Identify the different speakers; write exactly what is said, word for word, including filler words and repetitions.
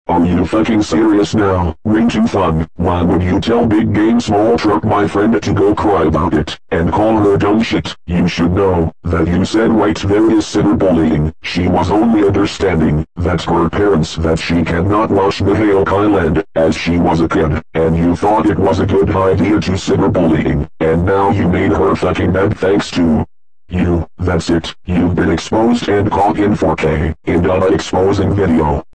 Speaker 1: Are you fucking serious now? Ringtoofong, why would you tell Big Game Small Truck my friend to go cry about it, and call her dumb shit? You should know, that you said right there is cyberbullying. She was only understanding, that her parents that she cannot wash the Hale Island, as she was a kid, and you thought it was a good idea to cyberbullying, and now you made her fucking bad thanks to you. That's it, you've been exposed and caught in four K, in an exposing video.